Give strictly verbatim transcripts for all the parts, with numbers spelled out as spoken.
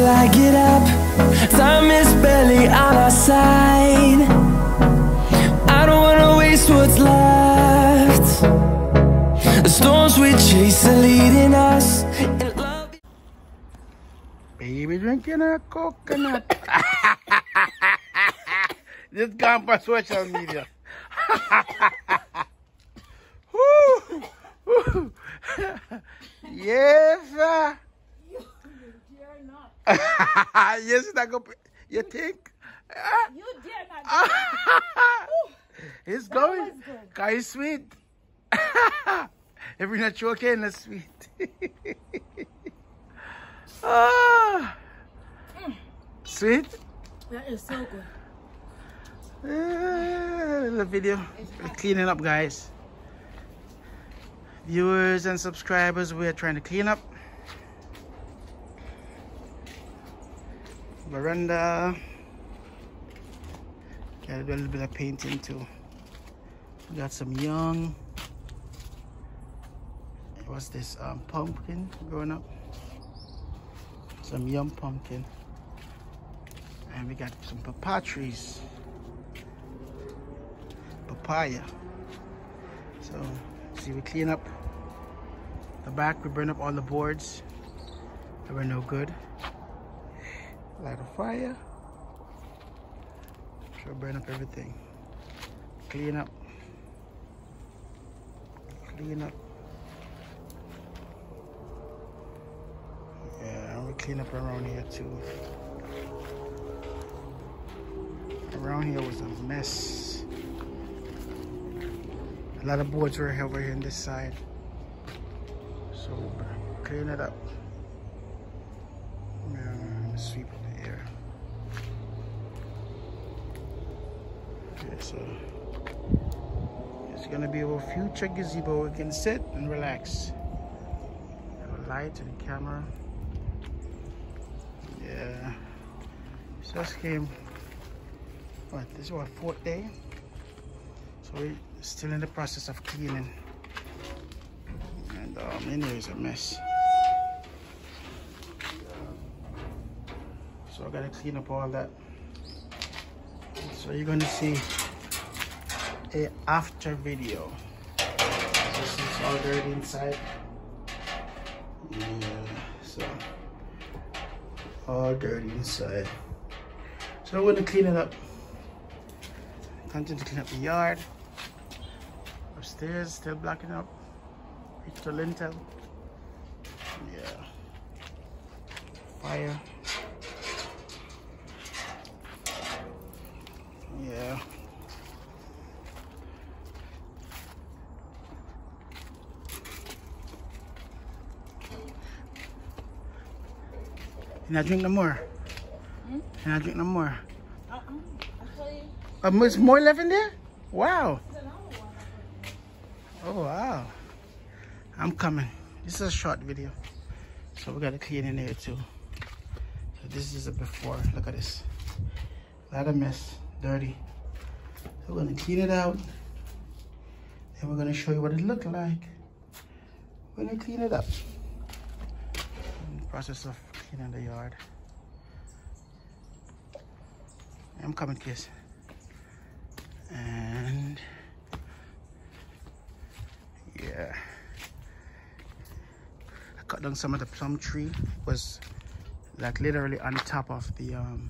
I get up. Time is barely on our side. I don't wanna waste what's left. The storms we chase are leading us. And love... Baby drinking a coconut. This gone for social media. Woo! Woo! Yes, sir. You, you dare not. Yes, that go. You think? You dare not. It's That going. was good. Cause it's sweet. If you're not joking, it's sweet. Ah. Mm. Sweet. That is so good. Uh, little video. We're cleaning up, guys. Viewers and subscribers, we're trying to clean up. Veranda. Got a little bit of painting too. We got some young. What's this? Um, pumpkin growing up. Some young pumpkin. And we got some papaya trees. Papaya. So, see, we clean up the back. We burn up all the boards that were no good. Light a fire. Sure, burn up everything. Clean up. Clean up. Yeah, we clean up around here too. Around here was a mess. A lot of boards were over here on this side. So we'll clean it up. Yeah, sweep the air. Okay, so it's gonna be our future gazebo. We can sit and relax. Have a light and camera. Yeah. So just came. What, this is our fourth day. So we're still in the process of cleaning. And um, anyway, it's a mess. So I gotta clean up all that. So you're gonna see a after video. This is all dirty inside. Yeah, so all dirty inside. So we're gonna clean it up. Continue to clean up the yard. Upstairs, still blocking up. Reach the lintel. Yeah. Fire. Yeah. You not drink no more? Hmm? You not drink no more? Uh-uh. Actually, Um, there's more left in there? Wow. Oh, wow. I'm coming. This is a short video. So we got to clean in here too. So this is a before. Look at this. A lot of mess. Dirty. So we're going to clean it out. And we're going to show you what it looked like. We're going to clean it up. In the process of cleaning the yard. I'm coming, kids. And yeah, I cut down some of the plum tree. It was like literally on top of the um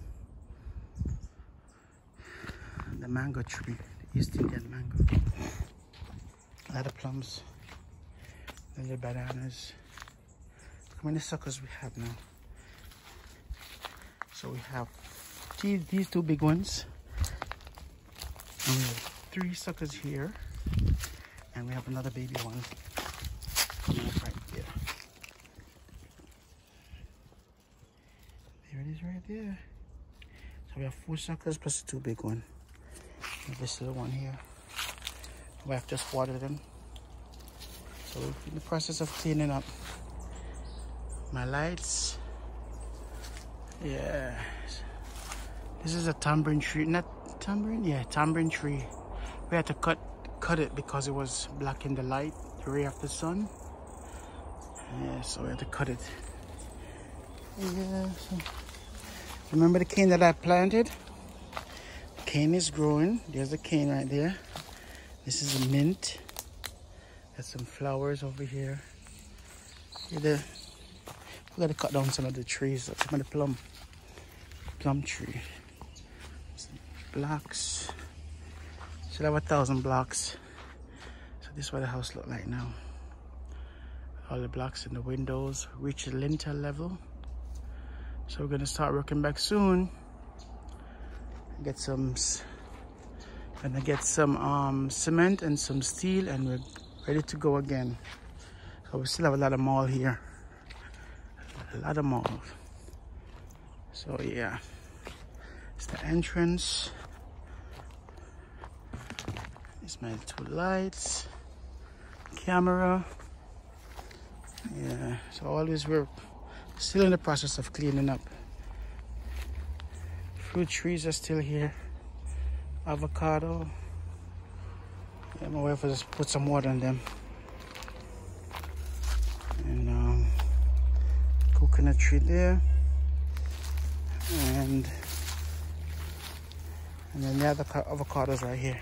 the mango tree, the East Indian mango. A lot of plums, and the bananas. Look how many suckers we have now. So we have these, these two big ones. And we have three suckers here, and we have another baby one right there. There it is right there. So we have four suckers plus two big ones. And this little one here. We have just watered them. So we're in the process of cleaning up my lights. Yeah. This is a tambourine tree, not tambourine, yeah, tambourine tree. We had to cut cut it because it was blocking the light, the ray of the sun. Yeah, so we had to cut it. Yeah, so Remember the cane that I planted? The cane is growing. There's the cane right there. This is a mint. Got some flowers over here. We gotta cut down some of the trees, some of the plum, plum tree. Some blocks. Should have a thousand blocks. So this is what the house look like now. All the blocks in the windows reach the lintel level. So we're gonna start working back soon. Get some, gonna get some um, cement and some steel, and we're ready to go again. So we still have a lot of mall here. A lot of mall. So yeah, it's the entrance. It's my two lights, camera. Yeah, so always we're still in the process of cleaning up. Fruit trees are still here. Avocado. Yeah, my wife will just put some water on them. And um, coconut tree there. And and then the other avocados right here.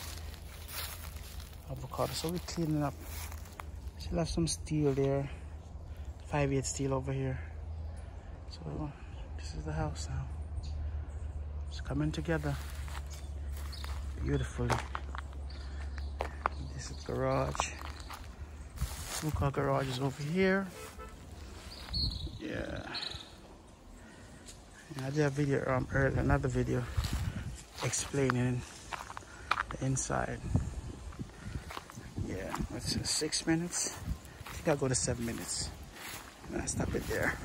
Avocado. So we're cleaning up. Still have some steel there. five eight steel over here. So this is the house now. It's coming together beautifully. This is the garage. Two-car garage is over here. Yeah. And I did a video um, earlier, another video explaining the inside. Yeah, it's six minutes. I think I'll go to seven minutes. And I stop it there.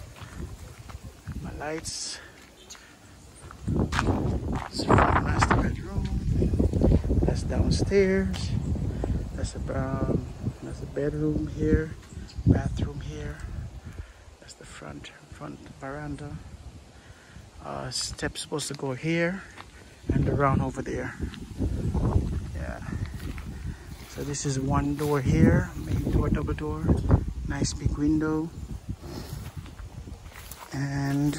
My lights. This is my master bedroom. That's downstairs. That's a um, that's a bedroom here. Bathroom here. That's the front front veranda. Uh, steps supposed to go here and around over there. Yeah. So this is one door here, main door, double door. Nice big window. And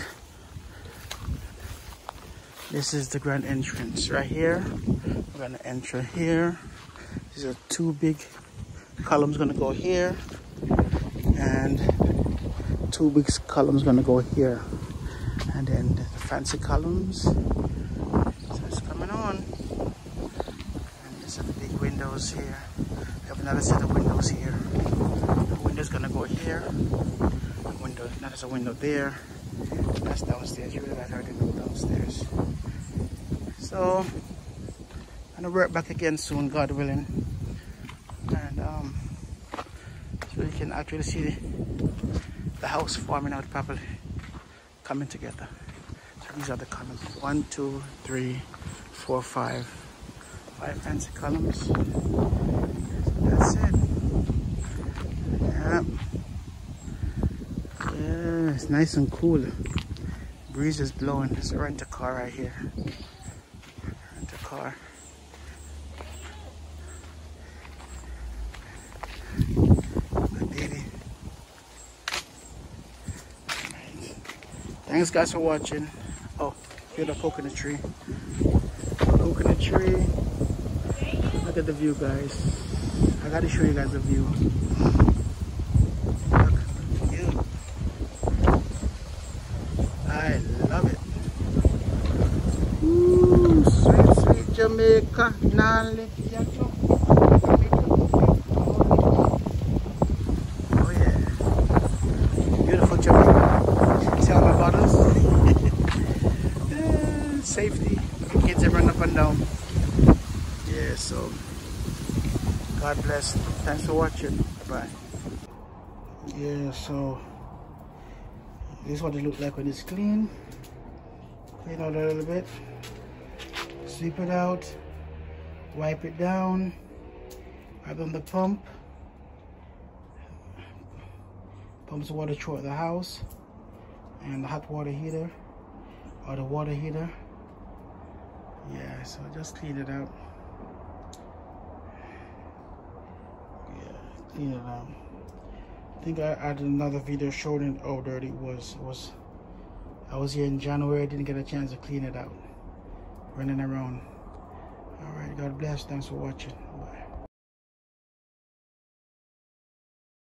this is the grand entrance right here. We're gonna enter here. These are two big columns gonna go here, and two big columns gonna go here, and then the fancy columns. So it's coming on. And these are the big windows here. We have another set of windows here. The window's gonna go here. The window, now there's a window there. That's downstairs. You guys already know downstairs. So I'm gonna work back again soon, God willing, and um, so you can actually see the, the house forming out properly, coming together. So these are the columns: one, two, three, four, five, five fancy columns. That's it. Yeah, yeah, it's nice and cool. Breeze is blowing. Let's rent a car right here. Rent a car. My baby. Right. Thanks guys for watching. Oh, here's the coconut tree. Coconut tree. Look at the view, guys. I gotta show you guys the view. Look at the view. I love it. Ooh, sweet, sweet Jamaica. Oh yeah. Beautiful Jamaica. See all my bottles? uh, safety. The kids are running up and down. Yeah, so God bless. Thanks for watching. Bye. Yeah, so this is what it looks like when it's clean. Clean out a little bit. Sweep it out. Wipe it down. Wipe on the pump. Pumps water throughout the house. And the hot water heater. Or the water heater. Yeah, so just clean it out. Yeah, clean it out. I think I added another video showing how dirty it was. It was I was here in January, didn't get a chance to clean it out. Running around. Alright, God bless. Thanks for watching. Bye.